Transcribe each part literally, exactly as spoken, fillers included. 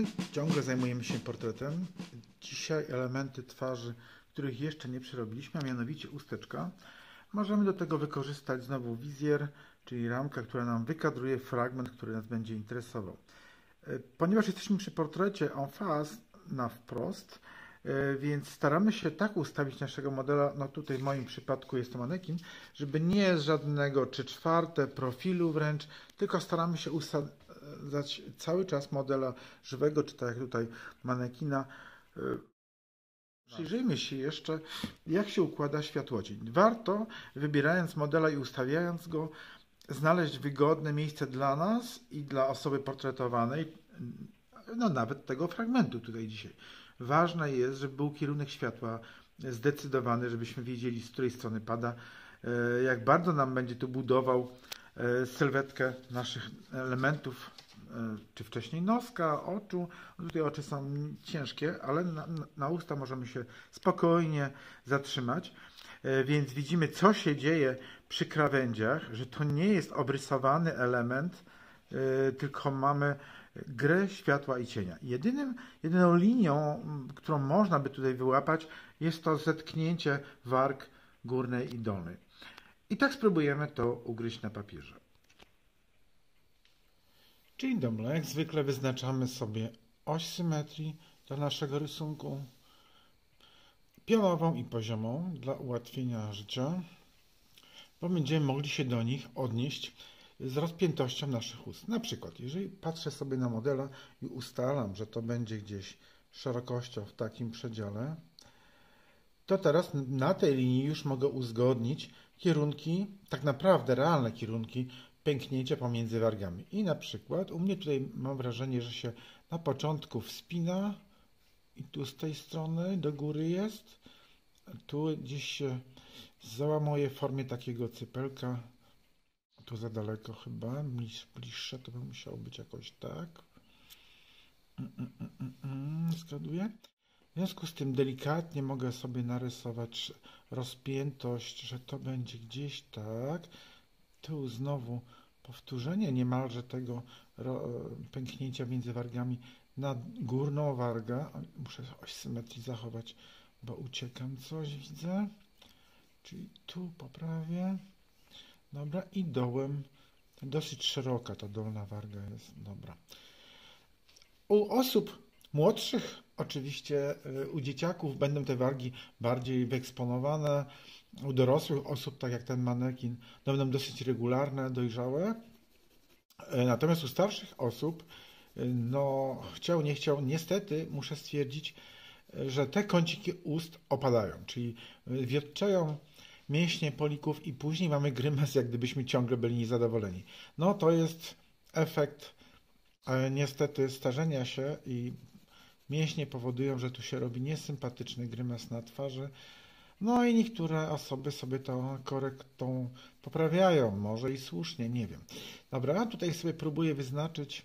Ciągle zajmujemy się portretem. Dzisiaj elementy twarzy, których jeszcze nie przerobiliśmy, a mianowicie usteczka. Możemy do tego wykorzystać znowu wizjer, czyli ramka, która nam wykadruje fragment, który nas będzie interesował. Ponieważ jesteśmy przy portrecie en face, na wprost, więc staramy się tak ustawić naszego modela, no tutaj w moim przypadku jest to manekin, żeby nie z żadnego trzy czwarte profilu wręcz, tylko staramy się usadzać cały czas modela żywego, czy tak jak tutaj manekina. Przyjrzyjmy się jeszcze, jak się układa światłocień. Warto, wybierając modela i ustawiając go, znaleźć wygodne miejsce dla nas i dla osoby portretowanej, no nawet tego fragmentu tutaj dzisiaj. Ważne jest, żeby był kierunek światła zdecydowany, żebyśmy wiedzieli, z której strony pada, jak bardzo nam będzie tu budował sylwetkę naszych elementów, czy wcześniej noska, oczu. Tutaj oczy są ciężkie, ale na, na usta możemy się spokojnie zatrzymać. Więc widzimy, co się dzieje przy krawędziach, że to nie jest obrysowany element, tylko mamy grę światła i cienia. Jedynym, jedyną linią, którą można by tutaj wyłapać, jest to zetknięcie warg górnej i dolnej. I tak spróbujemy to ugryźć na papierze. Dzień dobry. Jak zwykle wyznaczamy sobie oś symetrii dla naszego rysunku, pionową i poziomą dla ułatwienia życia, bo będziemy mogli się do nich odnieść z rozpiętością naszych ust. Na przykład, jeżeli patrzę sobie na modela i ustalam, że to będzie gdzieś szerokością w takim przedziale, to teraz na tej linii już mogę uzgodnić kierunki, tak naprawdę realne kierunki pęknięcia pomiędzy wargami. I na przykład u mnie tutaj mam wrażenie, że się na początku wspina i tu z tej strony do góry jest, tu gdzieś się załamuje w formie takiego cypelka. Tu za daleko chyba, bliższe to by musiało być jakoś tak. Mm, mm, mm, mm, zgaduję. W związku z tym delikatnie mogę sobie narysować rozpiętość, że to będzie gdzieś tak. Tu znowu powtórzenie niemalże tego pęknięcia między wargami na górną wargę. Muszę oś symetrii zachować, bo uciekam coś, widzę. Czyli tu poprawię. Dobra, i dołem dosyć szeroka ta dolna warga jest. Dobra. U osób młodszych, oczywiście u dzieciaków będą te wargi bardziej wyeksponowane. U dorosłych osób, tak jak ten manekin, będą dosyć regularne, dojrzałe. Natomiast u starszych osób, no chciał, nie chciał, niestety muszę stwierdzić, że te kąciki ust opadają, czyli wiotczeją mięśnie polików i później mamy grymas, jak gdybyśmy ciągle byli niezadowoleni. No to jest efekt niestety starzenia się i mięśnie powodują, że tu się robi niesympatyczny grymas na twarzy. No i niektóre osoby sobie to korektą poprawiają, może i słusznie, nie wiem. Dobra, tutaj sobie próbuję wyznaczyć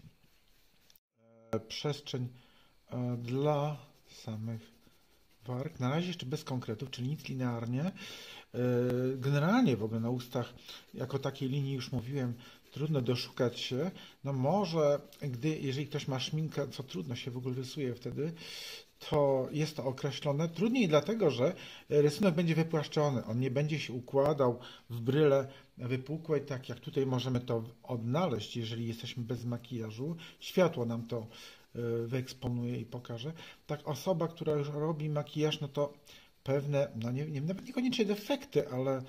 przestrzeń dla samych warg. Na razie jeszcze bez konkretów, czyli nic linearnie. Generalnie w ogóle na ustach, jako takiej linii już mówiłem, trudno doszukać się. No może, gdy, jeżeli ktoś ma szminkę, co trudno się w ogóle rysuje wtedy, to jest to określone. Trudniej dlatego, że rysunek będzie wypłaszczony. On nie będzie się układał w bryle wypukłej, tak jak tutaj możemy to odnaleźć, jeżeli jesteśmy bez makijażu. Światło nam to wyeksponuje i pokaże. Tak osoba, która już robi makijaż, no to pewne, no nie, nie, nawet niekoniecznie defekty, ale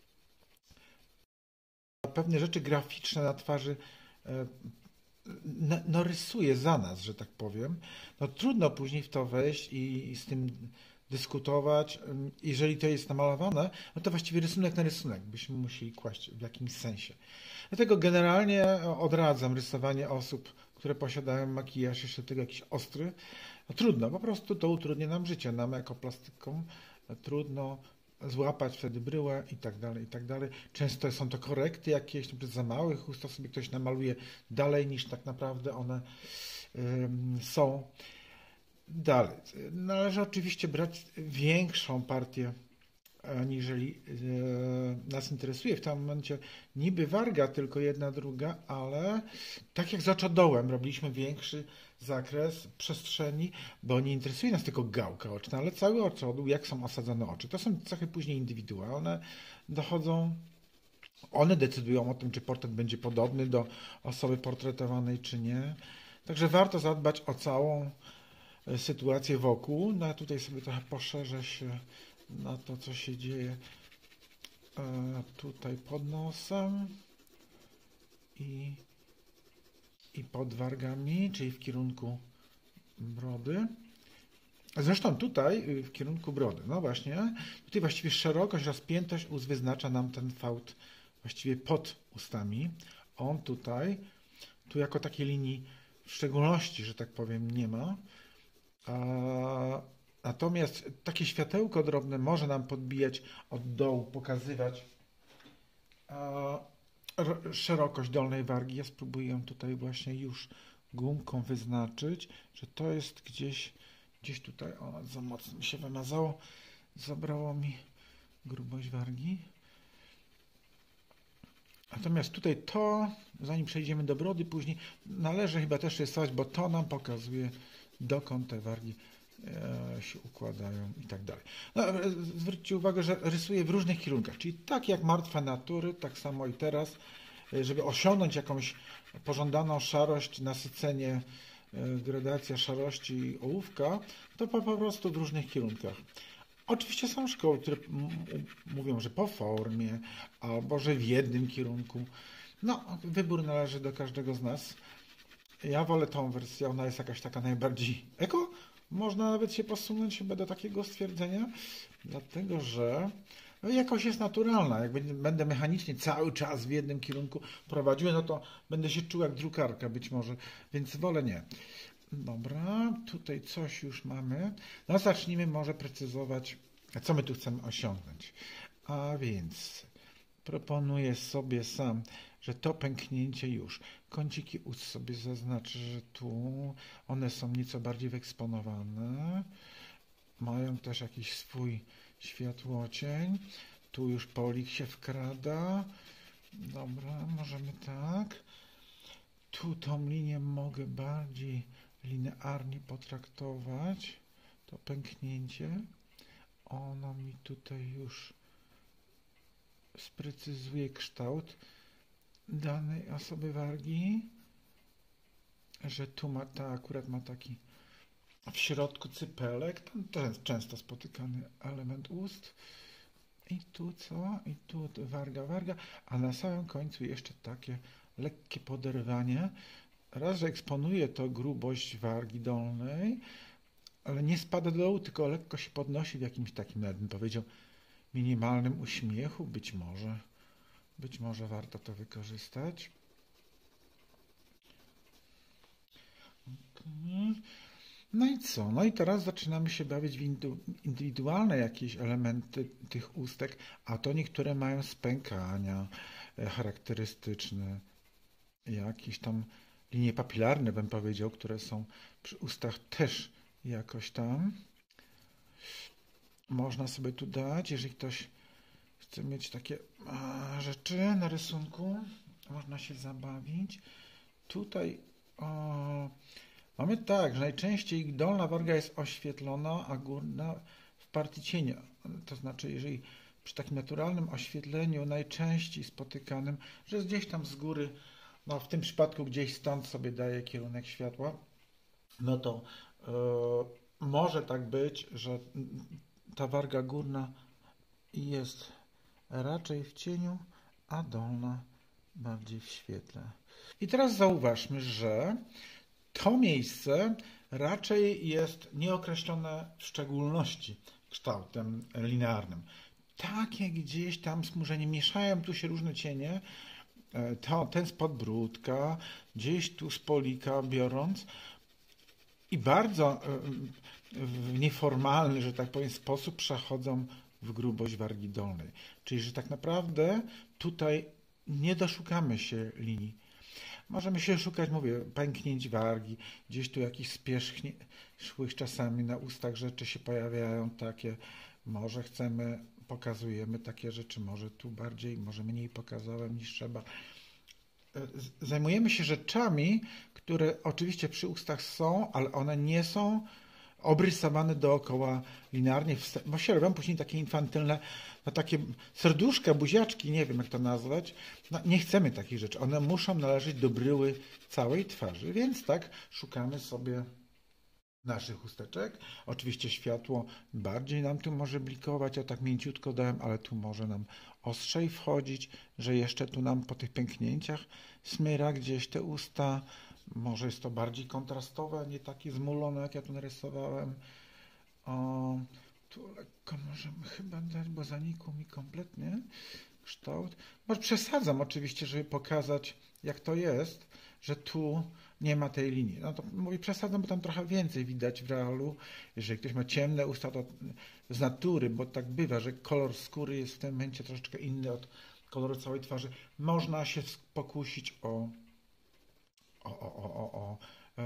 pewne rzeczy graficzne na twarzy no, no rysuje za nas, że tak powiem. No trudno później w to wejść i, i z tym dyskutować. Jeżeli to jest namalowane, no to właściwie rysunek na rysunek byśmy musieli kłaść w jakimś sensie. Dlatego generalnie odradzam rysowanie osób, które posiadają makijaż, jeszcze tego jakiś ostry. No trudno, po prostu to utrudnia nam życie, nam jako plastyką. No, trudno złapać wtedy bryłę i tak dalej, i tak dalej. Często są to korekty jakieś, na za małych ust sobie ktoś namaluje dalej niż tak naprawdę one ym, są. Dalej. Należy oczywiście brać większą partię aniżeli e, nas interesuje w tym momencie niby warga, tylko jedna, druga, ale tak jak z oczodołem robiliśmy większy zakres przestrzeni, bo nie interesuje nas tylko gałka oczna, ale cały oczodół, jak są osadzone oczy. To są cechy później indywidualne, dochodzą, one decydują o tym, czy portret będzie podobny do osoby portretowanej, czy nie. Także warto zadbać o całą sytuację wokół. No, ja tutaj sobie trochę poszerzę się na to, co się dzieje e, tutaj pod nosem i, i pod wargami, czyli w kierunku brody. Zresztą tutaj w kierunku brody, no właśnie, tutaj właściwie szerokość, rozpiętość ust wyznacza nam ten fałd właściwie pod ustami. On tutaj, tu jako takiej linii w szczególności, że tak powiem, nie ma. A, natomiast takie światełko drobne może nam podbijać od dołu, pokazywać a, r, szerokość dolnej wargi. Ja spróbuję ją tutaj właśnie już gumką wyznaczyć, że to jest gdzieś, gdzieś tutaj, o, za mocno mi się wymazało, zabrało mi grubość wargi. Natomiast tutaj to, zanim przejdziemy do brody później, należy chyba też rysować, bo to nam pokazuje, dokąd te wargi e, się układają i tak dalej. No, zwróćcie uwagę, że rysuję w różnych kierunkach, czyli tak jak martwe natury, tak samo i teraz, żeby osiągnąć jakąś pożądaną szarość, nasycenie, e, gradacja szarości ołówka, to po, po prostu w różnych kierunkach. Oczywiście są szkoły, które mówią, że po formie, albo że w jednym kierunku. No, wybór należy do każdego z nas. Ja wolę tą wersję, ona jest jakaś taka najbardziej eko. Można nawet się posunąć chyba do takiego stwierdzenia, dlatego że jakoś jest naturalna. Jak będę mechanicznie cały czas w jednym kierunku prowadził, no to będę się czuł jak drukarka być może, więc wolę nie. Dobra, tutaj coś już mamy. No zacznijmy może precyzować, co my tu chcemy osiągnąć. A więc proponuję sobie sam, że to pęknięcie już. Kąciki ust sobie zaznaczę, że tu one są nieco bardziej wyeksponowane. Mają też jakiś swój światłocień. Tu już polik się wkrada. Dobra, możemy tak. Tu tą linię mogę bardziej linearnie potraktować. To pęknięcie. Ono mi tutaj już sprecyzuje kształt danej osoby wargi, że tu ma ta akurat ma taki w środku cypelek, to jest często spotykany element ust. I tu co? I tu warga, warga, a na samym końcu jeszcze takie lekkie poderwanie. Raz, że eksponuje to grubość wargi dolnej, ale nie spada do dołu, tylko lekko się podnosi w jakimś takim, nawet bym powiedział, minimalnym uśmiechu. Być może, być może warto to wykorzystać. Okay. No i co? No i teraz zaczynamy się bawić w indywidualne jakieś elementy tych ustek, a to niektóre mają spękania charakterystyczne, jakieś tam linie papilarne, bym powiedział, które są przy ustach też jakoś tam. Można sobie tu dać, jeżeli ktoś chce mieć takie a, rzeczy na rysunku, można się zabawić. Tutaj o, mamy tak, że najczęściej dolna warga jest oświetlona, a górna w partii cienia. To znaczy, jeżeli przy takim naturalnym oświetleniu najczęściej spotykanym, że jest gdzieś tam z góry, no w tym przypadku gdzieś stąd sobie daje kierunek światła, no to yy, może tak być, że ta warga górna jest raczej w cieniu, a dolna bardziej w świetle. I teraz zauważmy, że to miejsce raczej jest nieokreślone w szczególności kształtem linearnym. Takie gdzieś tam smużenie, mieszają tu się różne cienie, to, ten z podbródka, gdzieś tu z polika biorąc i bardzo w nieformalny, że tak powiem, sposób przechodzą w grubość wargi dolnej. Czyli, że tak naprawdę tutaj nie doszukamy się linii. Możemy się szukać, mówię, pęknięć wargi, gdzieś tu jakichś spierzchłych czasami na ustach rzeczy się pojawiają takie, Może chcemy, pokazujemy takie rzeczy, może tu bardziej, może mniej pokazałem niż trzeba. Zajmujemy się rzeczami, które oczywiście przy ustach są, ale one nie są obrysowane dookoła linearnie, bo się robią później takie infantylne, no takie serduszka, buziaczki, nie wiem jak to nazwać. No, nie chcemy takich rzeczy. One muszą należeć do bryły całej twarzy, więc tak szukamy sobie naszych chusteczek. Oczywiście światło bardziej nam tu może blikować, ja tak mięciutko dałem, ale tu może nam ostrzej wchodzić, że jeszcze tu nam po tych pęknięciach smyra gdzieś te usta. Może jest to bardziej kontrastowe, nie takie zmulone, jak ja tu narysowałem. O, tu lekko możemy chyba dać, bo zanikł mi kompletnie kształt. Może przesadzam oczywiście, żeby pokazać, jak to jest, że tu nie ma tej linii. No to mówię przesadzam, bo tam trochę więcej widać w realu. Jeżeli ktoś ma ciemne usta, to z natury, bo tak bywa, że kolor skóry jest w tym momencie troszeczkę inny od koloru całej twarzy. Można się pokusić o O, o, o, o, o,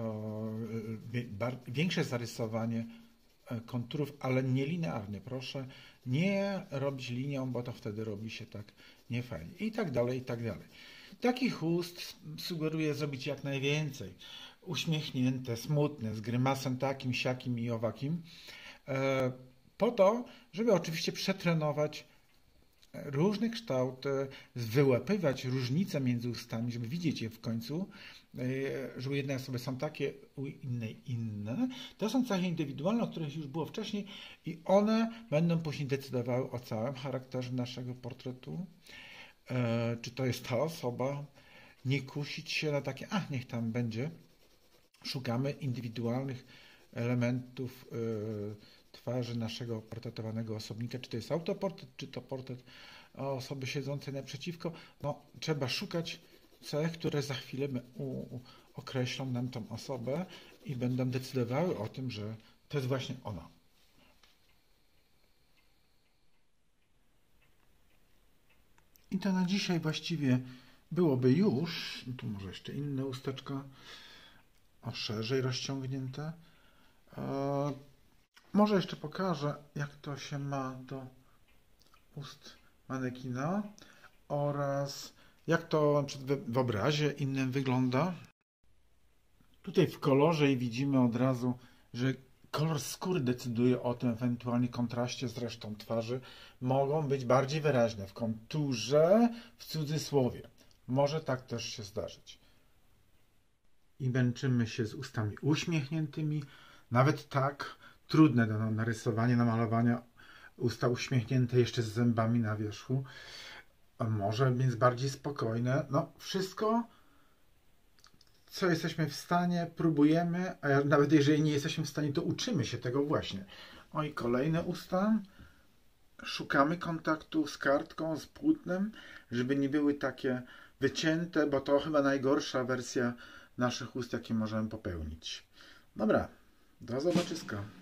o większe zarysowanie konturów, ale nie linearnie. Proszę nie robić linią, bo to wtedy robi się tak niefajnie. I tak dalej, i tak dalej. Takich ust sugeruję zrobić jak najwięcej. Uśmiechnięte, smutne, z grymasem takim, siakim i owakim. Po to, żeby oczywiście przetrenować różne kształty, wyłapywać różnice między ustami, żeby widzieć je w końcu, że u jednej osoby są takie, u innej inne. To są cechy indywidualne, o których już było wcześniej i one będą później decydowały o całym charakterze naszego portretu. Czy to jest ta osoba? Nie kusić się na takie, a niech tam będzie. Szukamy indywidualnych elementów twarzy naszego portretowanego osobnika, czy to jest autoportret, czy to portret osoby siedzącej naprzeciwko. No, trzeba szukać cech, które za chwilę u, u, określą nam tą osobę i będą decydowały o tym, że to jest właśnie ona. I to na dzisiaj właściwie byłoby już. Tu może jeszcze inne usteczka, o szerzej rozciągnięte. Eee, Może jeszcze pokażę, jak to się ma do ust manekina oraz jak to w obrazie innym wygląda. Tutaj w kolorze i widzimy od razu, że kolor skóry decyduje o tym, ewentualnie kontraście z resztą twarzy. Mogą być bardziej wyraźne w konturze, w cudzysłowie. Może tak też się zdarzyć. I męczymy się z ustami uśmiechniętymi, nawet tak trudne do narysowania, namalowania, usta uśmiechnięte jeszcze z zębami na wierzchu. Może więc bardziej spokojne. No wszystko, co jesteśmy w stanie, próbujemy, a nawet jeżeli nie jesteśmy w stanie, to uczymy się tego właśnie. O i kolejne usta. Szukamy kontaktu z kartką, z płótnem, żeby nie były takie wycięte, bo to chyba najgorsza wersja naszych ust, jakie możemy popełnić. Dobra, do zobaczyska.